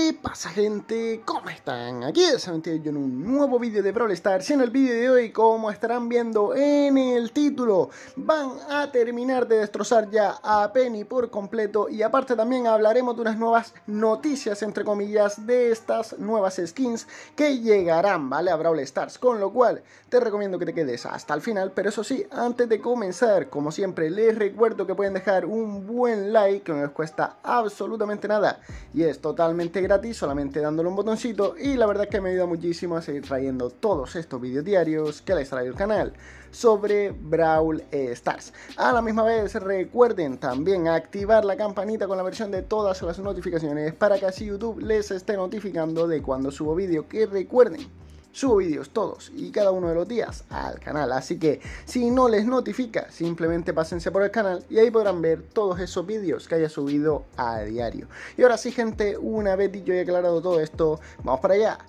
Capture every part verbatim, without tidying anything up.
¿Qué pasa, gente? ¿Cómo están? Aquí es yo en un nuevo vídeo de Brawl Stars. Y en el vídeo de hoy, como estarán viendo en el título, van a terminar de destrozar ya a Penny por completo. Y aparte también hablaremos de unas nuevas noticias, entre comillas, de estas nuevas skins que llegarán, ¿vale? A Brawl Stars. Con lo cual, te recomiendo que te quedes hasta el final. Pero eso sí, antes de comenzar, como siempre, les recuerdo que pueden dejar un buen like, que no les cuesta absolutamente nada. Y es totalmente gratis, solamente dándole un botoncito, y la verdad es que me ayuda muchísimo a seguir trayendo todos estos vídeos diarios que les trae el canal sobre Brawl Stars. A la misma vez recuerden también activar la campanita con la versión de todas las notificaciones para que así YouTube les esté notificando de cuando subo vídeo, que recuerden, subo vídeos todos y cada uno de los días al canal, así que si no les notifica, simplemente pásense por el canal y ahí podrán ver todos esos vídeos que haya subido a diario. Y ahora sí, gente, una vez dicho y aclarado todo esto, vamos para allá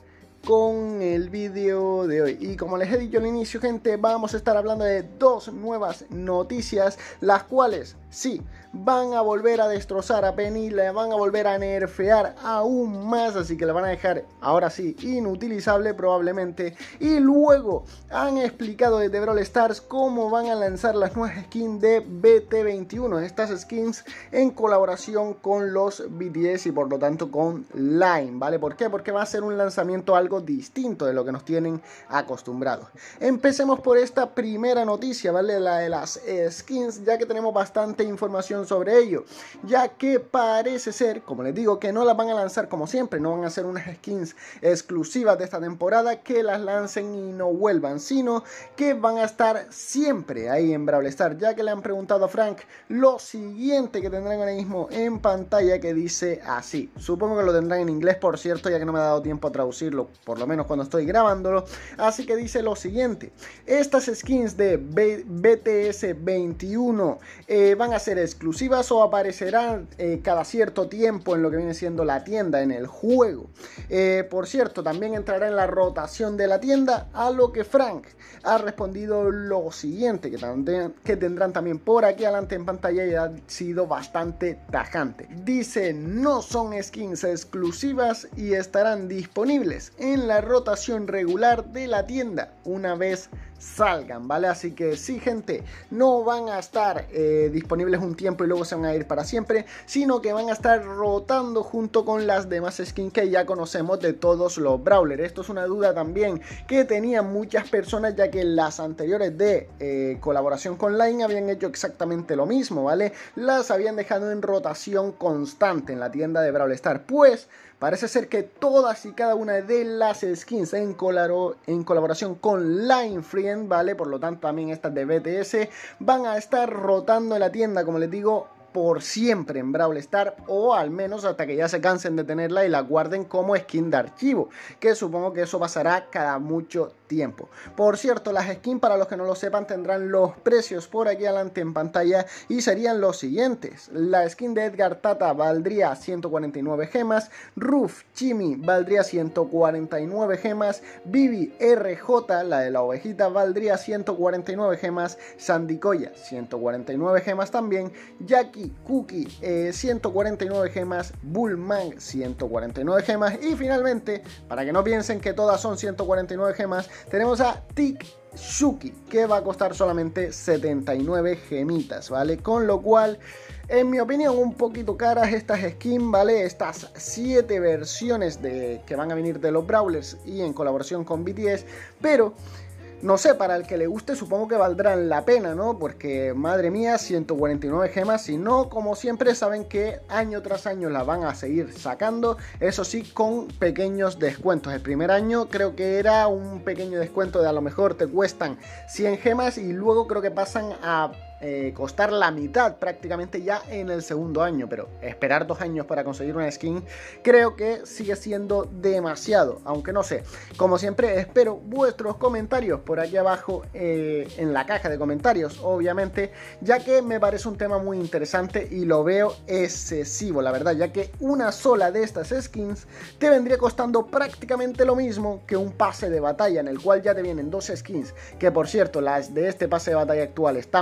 con el vídeo de hoy. Y como les he dicho al inicio, gente, vamos a estar hablando de dos nuevas noticias, las cuales sí van a volver a destrozar a Penny, le van a volver a nerfear aún más, así que la van a dejar ahora sí inutilizable probablemente. Y luego han explicado desde Brawl Stars cómo van a lanzar las nuevas skins de B T veintiuno, estas skins en colaboración con los B T S y por lo tanto con Line, ¿vale? ¿Por qué? Porque va a ser un lanzamiento algo distinto de lo que nos tienen acostumbrados. Empecemos por esta primera noticia, ¿vale? La de las skins, ya que tenemos bastante información sobre ello, ya que parece ser, como les digo, que no las van a lanzar como siempre, no van a ser unas skins exclusivas de esta temporada que las lancen y no vuelvan, sino que van a estar siempre ahí en Brawl Stars, ya que le han preguntado a Frank lo siguiente que tendrán ahora mismo en pantalla, que dice así. Supongo que lo tendrán en inglés, por cierto, ya que no me ha dado tiempo a traducirlo, por lo menos cuando estoy grabándolo, así que dice lo siguiente: estas skins de B T S veintiuno eh, van a ser exclusivas o aparecerán eh, cada cierto tiempo en lo que viene siendo la tienda, en el juego. Eh, por cierto, también entrará en la rotación de la tienda, a lo que Frank ha respondido lo siguiente, que, también, que tendrán también por aquí adelante en pantalla, y ha sido bastante tajante. Dice: no son skins exclusivas y estarán disponibles en la rotación regular de la tienda una vez salgan, ¿vale? Así que sí, gente, no van a estar eh, disponibles un tiempo y luego se van a ir para siempre, sino que van a estar rotando junto con las demás skins que ya conocemos de todos los brawlers. Esto es una duda también que tenían muchas personas, ya que las anteriores de eh, colaboración con Line habían hecho exactamente lo mismo, ¿vale? Las habían dejado en rotación constante en la tienda de Brawl Stars. Pues parece ser que todas y cada una de las skins en, colaro, en colaboración con Line Friend, ¿vale? Por lo tanto también estas de B T S van a estar rotando en la tienda, como les digo, por siempre en Brawl Stars, o al menos hasta que ya se cansen de tenerla y la guarden como skin de archivo, que supongo que eso pasará cada mucho tiempo. Por cierto, las skins, para los que no lo sepan, tendrán los precios por aquí adelante en pantalla y serían los siguientes: la skin de Edgar Tata valdría ciento cuarenta y nueve gemas, Ruf Chimi valdría ciento cuarenta y nueve gemas, Bibi R J, la de la ovejita, valdría ciento cuarenta y nueve gemas, Sandy Koya ciento cuarenta y nueve gemas también, Jackie Cookie eh, ciento cuarenta y nueve gemas, Bullman ciento cuarenta y nueve gemas, y finalmente, para que no piensen que todas son ciento cuarenta y nueve gemas, tenemos a Tik Shuki, que va a costar solamente setenta y nueve gemitas, ¿vale? Con lo cual, en mi opinión, un poquito caras estas skins, ¿vale? Estas siete versiones de, que van a venir de los Brawlers y en colaboración con B T S, pero no sé, para el que le guste supongo que valdrán la pena, ¿no? Porque, madre mía, ciento cuarenta y nueve gemas. Si no, como siempre, saben que año tras año la van a seguir sacando. Eso sí, con pequeños descuentos. El primer año creo que era un pequeño descuento de a lo mejor te cuestan cien gemas, y luego creo que pasan a Eh, costar la mitad prácticamente ya en el segundo año. Pero esperar dos años para conseguir una skin creo que sigue siendo demasiado, aunque no sé. Como siempre, espero vuestros comentarios por aquí abajo eh, en la caja de comentarios, obviamente, ya que me parece un tema muy interesante y lo veo excesivo, la verdad, ya que una sola de estas skins te vendría costando prácticamente lo mismo que un pase de batalla, en el cual ya te vienen dos skins, que por cierto las de este pase de batalla actual están muy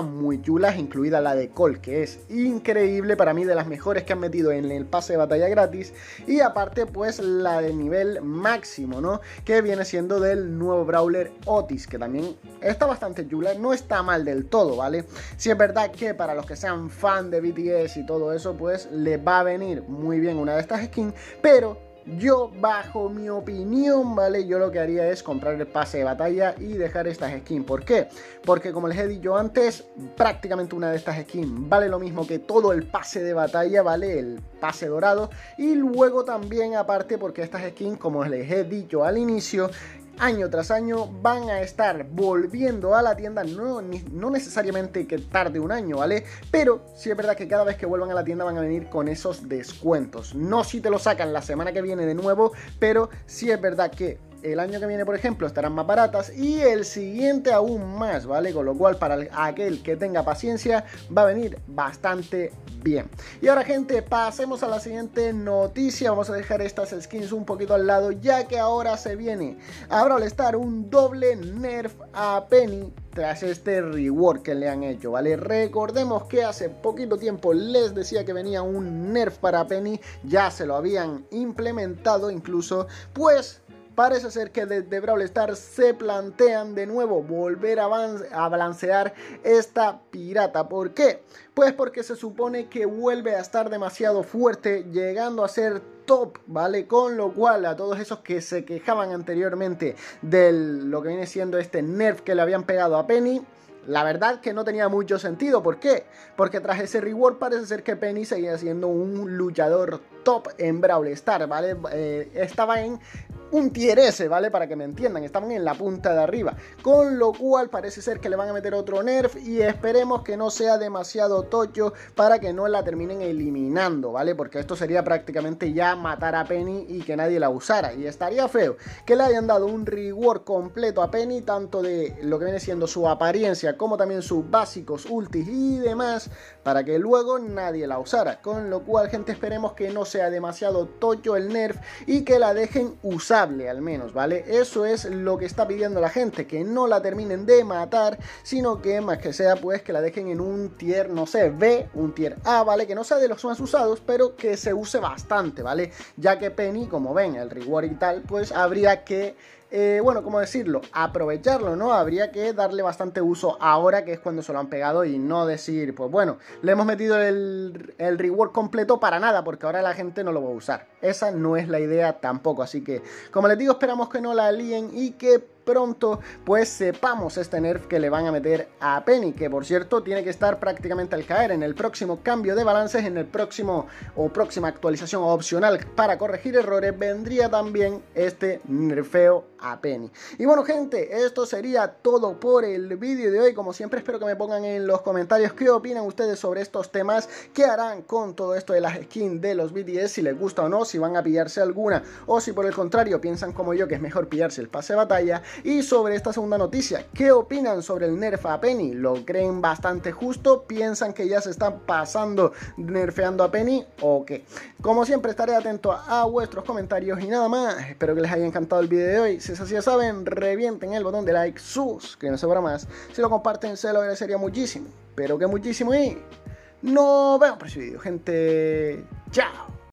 chulas, incluida la de Colt, que es increíble, para mí de las mejores que han metido en el pase de batalla gratis. Y aparte pues la de nivel máximo, ¿no? Que viene siendo del nuevo brawler Otis, que también está bastante chula, no está mal del todo, ¿vale? Si es verdad que para los que sean fan de B T S y todo eso, pues les va a venir muy bien una de estas skins, pero yo, bajo mi opinión, ¿vale? Yo lo que haría es comprar el pase de batalla y dejar estas skins. ¿Por qué? Porque como les he dicho antes, prácticamente una de estas skins vale lo mismo que todo el pase de batalla, ¿vale? El pase dorado. Y luego también, aparte, porque estas skins, como les he dicho al inicio, año tras año van a estar volviendo a la tienda, no, ni, no necesariamente que tarde un año, ¿vale? Pero sí es verdad que cada vez que vuelvan a la tienda van a venir con esos descuentos. No si te lo sacan la semana que viene de nuevo, pero sí es verdad que el año que viene, por ejemplo, estarán más baratas y el siguiente aún más, ¿vale? Con lo cual, para aquel que tenga paciencia, va a venir bastante bien. Y ahora, gente, pasemos a la siguiente noticia. Vamos a dejar estas skins un poquito al lado, ya que ahora se viene a Brawl Stars un doble nerf a Penny tras este rework que le han hecho, ¿vale? Recordemos que hace poquito tiempo les decía que venía un nerf para Penny, ya se lo habían implementado incluso, pues parece ser que desde Brawl Stars se plantean de nuevo volver a, a balancear esta pirata. ¿Por qué? Pues porque se supone que vuelve a estar demasiado fuerte, llegando a ser top, ¿vale? Con lo cual a todos esos que se quejaban anteriormente de lo que viene siendo este nerf que le habían pegado a Penny, la verdad que no tenía mucho sentido. ¿Por qué? Porque tras ese reward parece ser que Penny seguía siendo un luchador top en Brawl Stars, ¿vale? Eh, estaba en un tier S, ¿vale? Para que me entiendan, estaban en la punta de arriba, con lo cual parece ser que le van a meter otro nerf y esperemos que no sea demasiado tocho para que no la terminen eliminando, ¿vale? Porque esto sería prácticamente ya matar a Penny y que nadie la usara, y estaría feo que le hayan dado un reward completo a Penny, tanto de lo que viene siendo su apariencia como también sus básicos, ultis y demás, para que luego nadie la usara. Con lo cual, gente, esperemos que no sea demasiado tocho el nerf y que la dejen usar al menos, ¿vale? Eso es lo que está pidiendo la gente, que no la terminen de matar, sino que más que sea pues que la dejen en un tier, no sé, B, un tier A, ¿vale? Que no sea de los más usados, pero que se use bastante, ¿vale? Ya que Penny, como ven, el reward y tal, pues habría que Eh, bueno, ¿cómo decirlo? Aprovecharlo, ¿no? Habría que darle bastante uso ahora, que es cuando se lo han pegado, y no decir, pues bueno, le hemos metido el, el reward completo para nada, porque ahora la gente no lo va a usar. Esa no es la idea tampoco, así que, como les digo, esperamos que no la líen y que pronto pues sepamos este nerf que le van a meter a Penny, que por cierto tiene que estar prácticamente al caer en el próximo cambio de balances, en el próximo o próxima actualización opcional para corregir errores, vendría también este nerfeo a Penny. Y bueno, gente, esto sería todo por el vídeo de hoy. Como siempre, espero que me pongan en los comentarios qué opinan ustedes sobre estos temas, qué harán con todo esto de las skins de los B T S, si les gusta o no, si van a pillarse alguna o si por el contrario piensan como yo que es mejor pillarse el pase de batalla. Y sobre esta segunda noticia, ¿qué opinan sobre el nerf a Penny? ¿Lo creen bastante justo? ¿Piensan que ya se están pasando nerfeando a Penny o qué? Como siempre, estaré atento a vuestros comentarios y nada más. Espero que les haya encantado el video de hoy. Si es así, ya saben, revienten el botón de like, suscríbanse para más. Si lo comparten, se lo agradecería muchísimo, pero que muchísimo, y nos vemos para ese video, gente. Chao.